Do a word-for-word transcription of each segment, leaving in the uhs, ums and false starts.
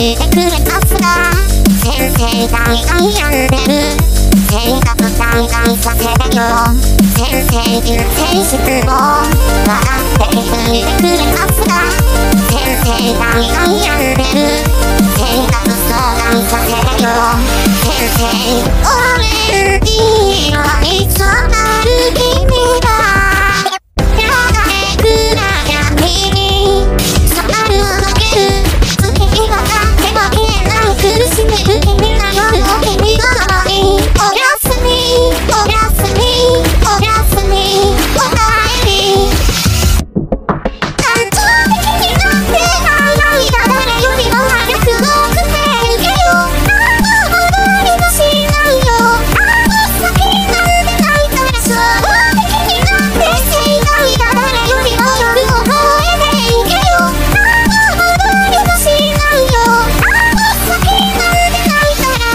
いてくれたすが先生大体病んでる性格大体させてよ先生流性質も笑っていてくれたすが先生大体病んでる性格相談させてよ先生俺にはいつまる君だやがて暗闇に染まるのける月がかっても消えない苦しめる君が夜を君のままにおやすみおやすみおやすみおかえり感情的になってない涙誰よりも早く僕へ行けよああ戻りもしないよあの先なんてないから衝動的になってせい涙誰よりも夜を越えて行けよああ戻りもしないよあの先なんてないから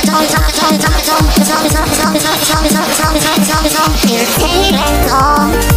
You're